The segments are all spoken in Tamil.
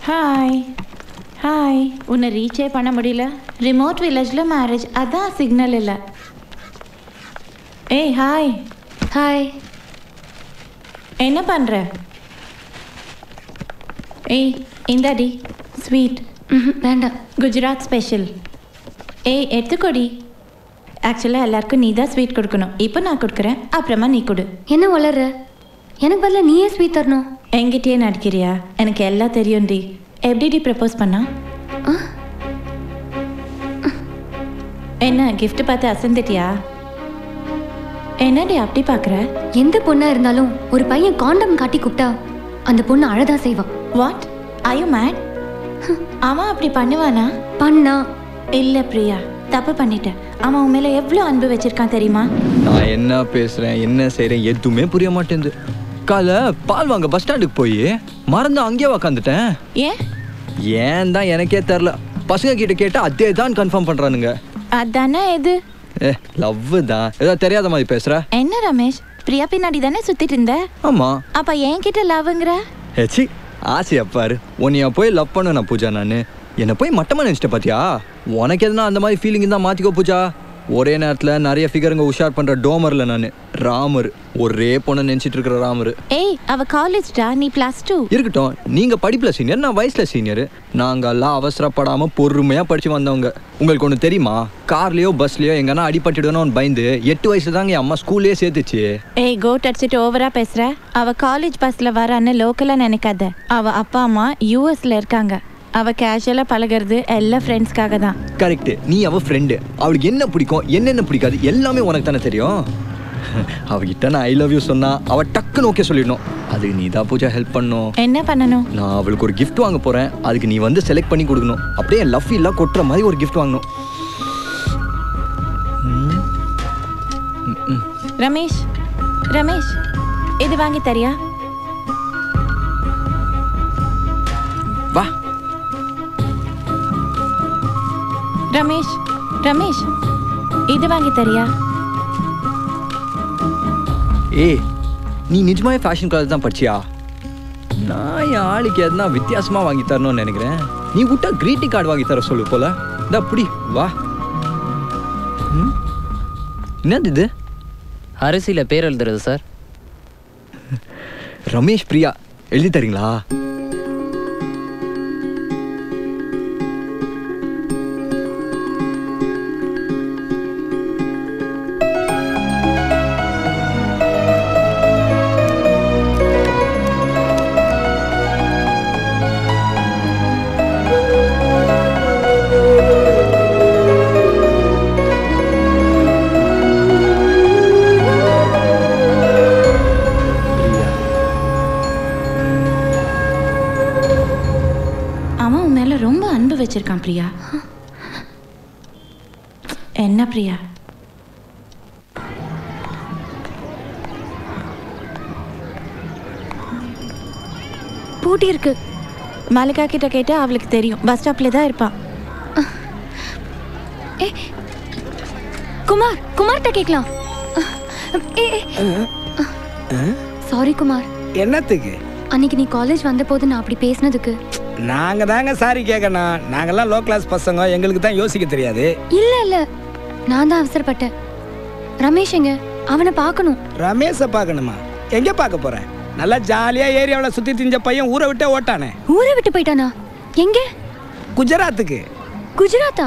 Hi hi. உன்னை ரீச்சே பண்ண முடியல. ரிமோட் வில்லேஜில் மேரேஜ், அதான் சிக்னல் இல்லை. ஏய் ஹாய். ஹாய். என்ன பண்ணுற? ஏய் இந்தாடி ஸ்வீட். வேண்டாம். குஜராத் ஸ்பெஷல். ஏய் எடுத்துக்கொடி. ஆக்சுவலாக எல்லாருக்கும் நீ தான் ஸ்வீட் கொடுக்கணும். இப்போ நான் கொடுக்குறேன், அப்புறமா நீ கொடு. என்ன வளர்ற? எனக்கு பதில் நீயே ஸ்வீட் தரணும். என்கிட்டயே நடிக்கிறியா? எனக்கு எல்லாம் தெரியும்டி. எப்படிடி ப்ரப்போஸ் பண்ணா? என்ன கிஃப்ட் பார்த்து அசந்துட்டியா? என்னடி அப்படி பார்க்குற? எந்த பொண்ணா இருந்தாலும் ஒரு பையன் காண்டம் காட்டி கூப்பிட்டா அந்த பொண்ணு அழதான் செய்வான். What are you mad? அவன் அப்படி பண்ணுவானா? பண்ணா. இல்லை பிரியா, தப்பு பண்ணிட்டேன். அவன் உன் மேலே எவ்வளோ அன்பு வச்சிருக்கான் தெரியுமா? நான் என்ன பேசுகிறேன் என்ன செய்கிறேன் எதுவுமே புரிய மாட்டேங்குது. காலை பால் வாங்க பஸ் ஸ்டாண்டுக்கு போய் மறந்து அங்கேயே உக்காந்துட்டேன். ஏன் தான் எனக்கே தெரில. பசங்க கிட்ட கேட்டால் அதே தான் கன்ஃபார்ம் பண்ணுறானுங்க. அதானே இது லவ் தான். ஏதாவது தெரியாத மாதிரி பேசுகிற? என்ன ரமேஷ், பிரியா பின்னாடி தானே சுற்றிட்டு இருந்த? ஆமாம். அப்போ என்கிட்ட லவ்ங்கிற? ஏச்சி ஆசையா பாரு. உன்னைய போய் லவ் பண்ணுவேன் பூஜா. நான் என்னை போய் மட்டமாக நினச்சிட்டேன் பார்த்தியா? உனக்கு எதுனா அந்த மாதிரி ஃபீலிங் தான் மாற்றிக்கோ பூஜா. ஒரே நேரத்தில் நிறைய ஃபிகருங்க உஷார் பண்ணுற டோமரில் நான் ராமர். ஒரே பொண்ணை நினச்சிட்டு இருக்கிற ராமர். ஏய் அவ காலேஜ்டா, நீ +2. இருக்கட்டும், நீங்கள் படிப்பில் சீனியர், நான் வயசில் சீனியர். நாங்கள் எல்லாம் அவசரப்படாமல் பொறுமையாக படித்து வந்தவங்க. உங்களுக்கு ஒன்று தெரியுமா? கார்லேயோ பஸ்லேயோ எங்கன்னா அடிபட்டுடுன்னு பயந்து 8 வயசு தாங்க என் அம்மா ஸ்கூல்லேயே சேர்த்துச்சு. ஏய் கோட் அடிச்சுட்டு ஓவரா பேசுற. அவ காலேஜ் பஸ்ல வரான்னு லோக்கலா நினைக்காத. அவ அப்பா அம்மா யூஎஸ்ல இருக்காங்க. அவ கேஷுவலா பழகிறது எல்லாம் ஃப்ரெண்ட்ஸ்க்காக தான். கரெக்ட். நீ அவ ஃப்ரெண்டு. அவளுக்கு என்ன பிடிக்கும் என்னென்ன பிடிக்காது எல்லாமே உனக்கு தானே தெரியும். அவகிட்ட நான் ஐ லவ் யூ சொன்னா அவ டக்குன்னு ஓகே சொல்லிடணும். அதுக்கு நீ தான் பூஜா ஹெல்ப் பண்ணணும். என்ன பண்ணணும்? நான் அவளுக்கு ஒரு கிஃப்ட் வாங்க போறேன். அதுக்கு நீ வந்து செலக்ட் பண்ணி கொடுக்கணும். அப்படியே லவ் எல்லாம் கொட்டுற மாதிரி ஒரு கிஃப்ட் வாங்கணும். ரமேஷ் ரமேஷ் இது வாங்கி தரியா? வா. ரமேஷ் ரமேஷ் இது வாங்கி தரியா? ஏய் நீ நிஜமாவே ஃபேஷன் காலேஜ் தான் படிச்சியா? நான் என் ஆளுக்கு எதுனா வித்தியாசமாக வாங்கி தரணும்னு நினைக்கிறேன். நீ விட்டா கிரீட்டிங் கார்டு வாங்கி தர சொல்லு போல. இந்த அப்படி வா. என்னது இது? அரிசியில் பேர் எழுதுறது சார். ரமேஷ் பிரியா எழுதி தரீங்களா? வச்சிருக்கான் பிரியா. என்ன பிரியா? பூட்டி இருக்கு. மாலிகா கிட்ட கேட்டா அவளுக்கு தெரியும். பஸ் ஸ்டாப்ல தான் இருப்பான். குமார் குமார்ட்ட கேட்கலாம். சாரி குமார். என்னத்துக்கு? அன்னைக்கு நீ காலேஜ் வந்த போது நான் அப்படி பேசினதுக்கு. நாங்க தாங்க சாரி கேட்கணும். நாங்கெல்லாம் லோ கிளாஸ் பசங்க, எங்களுக்கு தான் யோசிக்க தெரியாது. இல்ல இல்ல நான் தான் அவசரப்பட்டேன். ரமேஷ் எங்க? அவனை பார்க்கணும். ரமேஷை பார்க்கணுமா? எங்க பார்க்க போறேன்? நல்லா ஜாலியா ஏரியாவில் சுத்தி திஞ்ச பையன் ஊரை விட்டே ஓட்டானே. ஊரை விட்டு போயிட்டானா? எங்க? குஜராத்துக்கு. குஜராத்தா?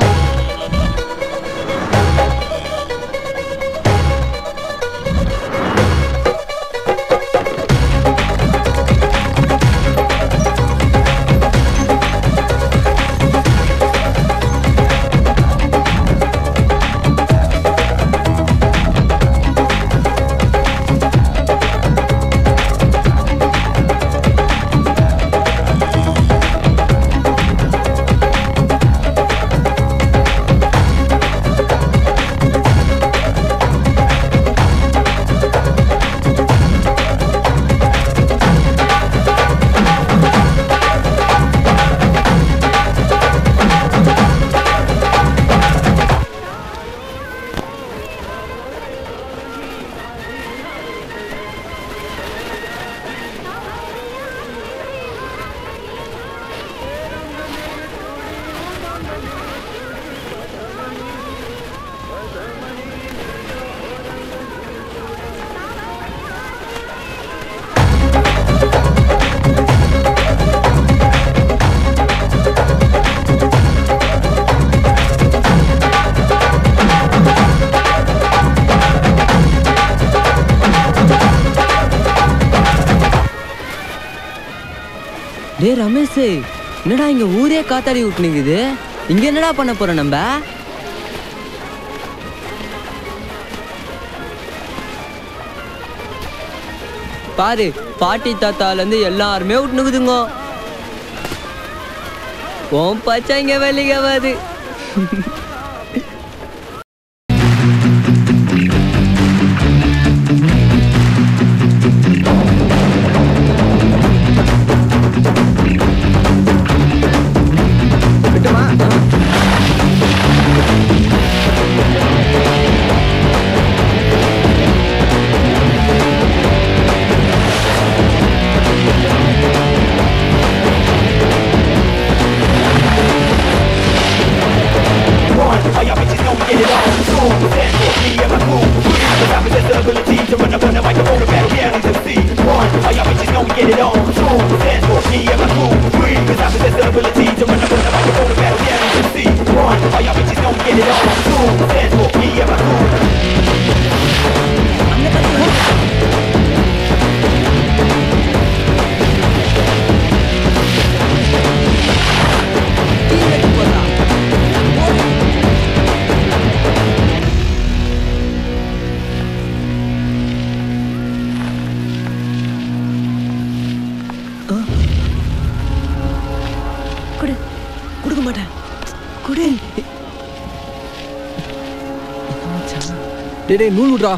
டேய் ரமேஷ், என்னடா இங்க ஊரே காத்தாடி விட்டுனுக்குது, இங்க என்னடா பண்ண போறோம் நம்ம? பாரு, பாட்டி தாத்தாலேருந்து எல்லாருமே விட்டுனுக்குதுங்க. உன் பச்சை இங்க வெளிக்காது. கொடுக்க மாட்டேன். குடு. டேய் நூல் விட்றா.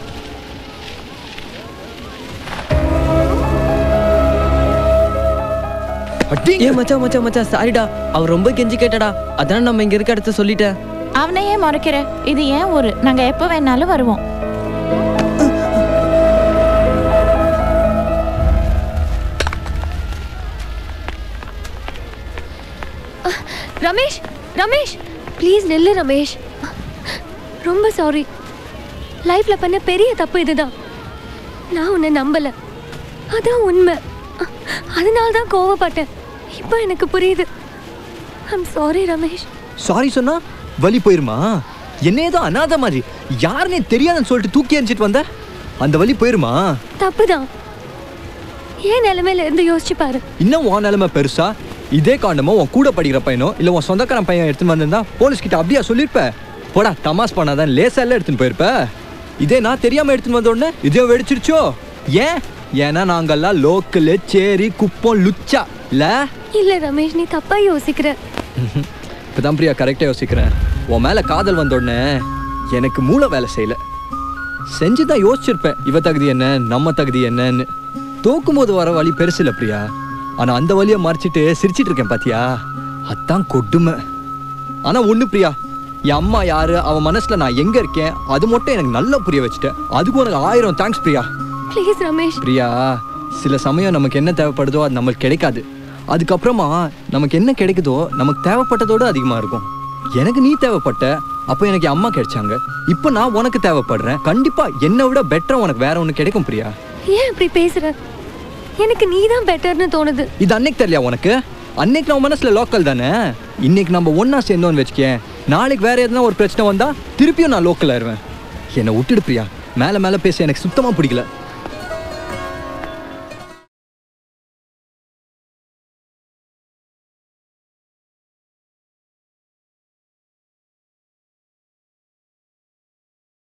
ஏ மச்சான் மச்சான் மச்சான், சாரிடா, அவர் ரொம்ப கெஞ்சி கேட்டடா, அதான் நம்ம இங்க இருக்க இடத்த சொல்லிட்டேன். அவனை ஏன் முறைக்கிற? இது ஏன் ஊரு, நாங்க எப்போ வேணாலும் வருவோம். ரமேஷ், ரமேஷ் ப்ளீஸ் நில்லு ரமேஷ். ரொம்ப சாரி. லைஃப்ல பண்ண பெரிய தப்பு இதுதான். நான் உன்னை நம்பல, அதான் உண்மை. அதனால தான் கோவப்பட்டேன். இப்போ எனக்கு புரியுது. I'm sorry Ramesh. சாரி சொன்னா வலி போயிருமா? என்னே தான் அனாத மாதிரி யாருன்னே தெரியாதுன்னு சொல்லிட்டு தூக்கி எறிஞ்சிட்டு வந்த, அந்த வலி போயிருமா? தப்புதான். ஏன் நிலைமையில இருந்து யோசிச்சு பாரு. இன்னும் உன் நிலைமை பெருசா? இதே காண்டமோ உன் கூட படிக்கிற பையனோ இல்லை உன் சொந்தக்காரன் பையன் எடுத்துன்னு வந்திருந்தா போலீஸ் கிட்ட அப்படியா சொல்லியிருப்ப? போடா தமாஸ் பண்ணாதான் லேசா எல்லாம் எடுத்துன்னு போயிருப்ப. இதே நான் தெரியாம எடுத்துன்னு வந்த உடனே இதே வெடிச்சிருச்சோ? ஏன்? ஏன்னா நாங்கெல்லாம் லோக்கலு, சேரி, குப்பம், லுச்சா இல்ல? இல்ல ரமேஷ், நீ தப்பா யோசிக்கிற. இப்பதான் பிரியா கரெக்டா யோசிக்கிறேன். உன் மேல காதல் வந்த உடனே எனக்கு மூளை வேலை செய்யல. செஞ்சுதான் யோசிச்சிருப்பேன் இவ தகுதி என்ன, நம்ம தகுதி என்னன்னு. தோக்கும் போது வர வழி பெருசு இல்ல பிரியா, ஆனா அந்த வழியை மறைச்சிட்டு சிரிச்சிட்டு இருக்கேன் பாத்தியா, அதான் கொடுமை. ஆனா ஒண்ணு பிரியா, என் அம்மா யாரு, அவன் மனசுல நான் எங்க இருக்கேன், அது மட்டும் எனக்கு நல்லா புரிய வச்சுட்டேன். அதுக்கு உனக்கு 1000 தேங்க்ஸ் பிரியா. ப்ளீஸ் ரமேஷ். பிரியா, சில சமயம் நமக்கு என்ன தேவைப்படுதோ அது நம்மளுக்கு கிடைக்காது. அதுக்கப்புறமா நமக்கு என்ன கிடைக்குதோ நமக்கு தேவைப்பட்டதோடு அதிகமா இருக்கும். எனக்கு நீ தேவைப்பட்ட, அப்போ எனக்கு அம்மா கிடைச்சாங்க. இப்போ நான் உனக்கு தேவைப்படுறேன். கண்டிப்பா என்னை விட பெட்டரா உனக்கு வேற ஒண்ணு கிடைக்கும் பிரியா. ஏன் இப்படி பேசுற? எனக்கு நீ தான் பெட்டர்னு தோணுது. இது அன்னைக்கு தெரியல உனக்கு? அன்னைக்கு நம்ம மனசுல லோக்கல் தானே. இன்னைக்கு நம்ம ஒன்னா சேர்ந்தோன்னு வச்சுக்கேன், நாளைக்கு வேற எதுனா ஒரு பிரச்சனை வந்தா திருப்பியும் நான் லோக்கல் ஆயிடுவேன். என்னை விட்டுடு பிரியா. மேல மேல பேச எனக்கு சுத்தமா பிடிக்கல.